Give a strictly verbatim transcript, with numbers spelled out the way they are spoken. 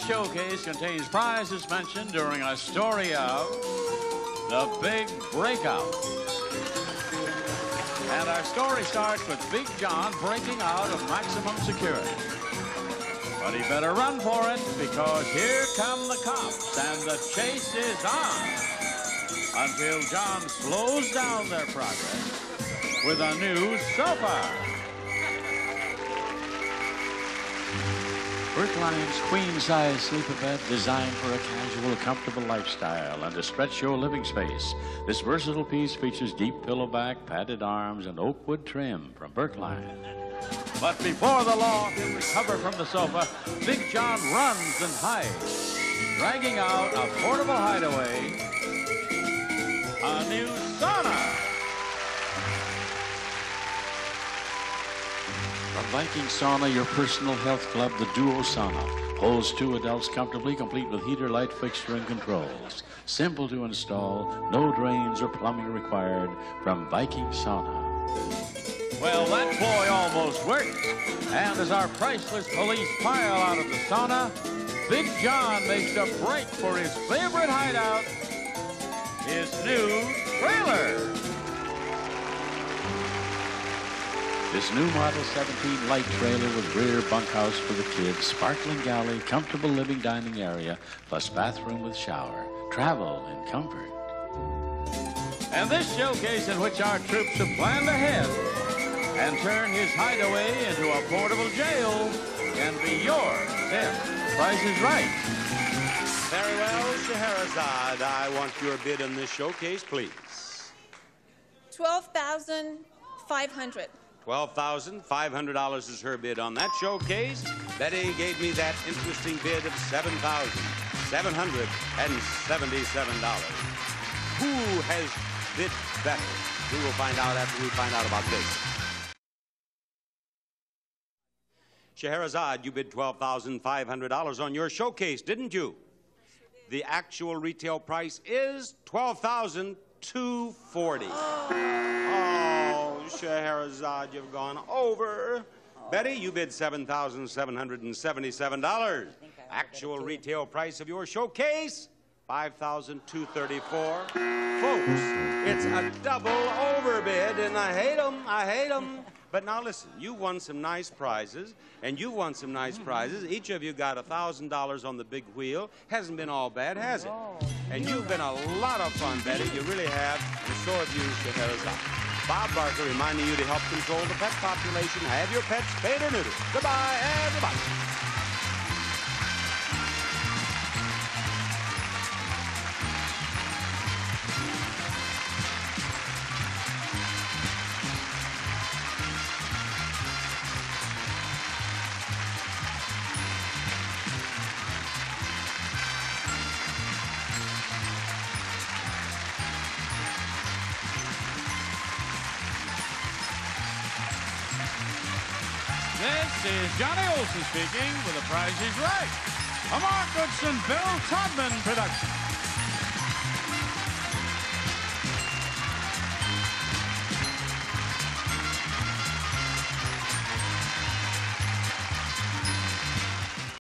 showcase contains prizes mentioned during a story of the Big Breakout. And our story starts with Big John breaking out of maximum security. But he better run for it, because here come the cops and the chase is on until John slows down their progress with a new sofa. Brookline's queen-size sleeper bed designed for a casual, comfortable lifestyle and to stretch your living space. This versatile piece features deep pillow back, padded arms, and oak wood trim from Brookline. But before the law can recover from the sofa, Big John runs and hides, dragging out a portable hideaway, a new sauna. From Viking Sauna, your personal health club, the Duo Sauna, holds two adults comfortably, complete with heater, light fixture, and controls. Simple to install, no drains or plumbing required from Viking Sauna. Well, that ploy almost worked. And as our priceless police pile out of the sauna, Big John makes a break for his favorite hideout, his new trailer. This new Model seventeen light trailer with rear bunkhouse for the kids, sparkling galley, comfortable living dining area, plus bathroom with shower. Travel in comfort. And this showcase in which our troops have planned ahead and turn his hideaway into a portable jail can be yours if the price is right. Very well, Scheherazade, I want your bid on this showcase, please. twelve thousand five hundred dollars. twelve thousand five hundred dollars is her bid on that showcase. Betty gave me that interesting bid of seven thousand seven hundred seventy-seven dollars. Who has bid better? We will find out after we find out about this. Scheherazade, you bid twelve thousand five hundred dollars on your showcase, didn't you? The actual retail price is twelve thousand two hundred forty dollars. Oh, Scheherazade, you've gone over. Oh. Betty, you bid seven thousand seven hundred seventy-seven dollars. Actual retail price of your showcase, five thousand two hundred thirty-four dollars. Folks, it's a double overbid, and I hate them, I hate them. But now listen, you won some nice prizes, and you won some nice prizes. Each of you got one thousand dollars on the big wheel. Hasn't been all bad, has it? And you've been a lot of fun, Betty. You really have, and so have you, Scheherazade. Bob Barker reminding you to help control the pet population. Have your pets spayed or neutered. Goodbye, everybody. This is Johnny Olson speaking with The Price is Right, a Mark Goodson, Bill Todman production.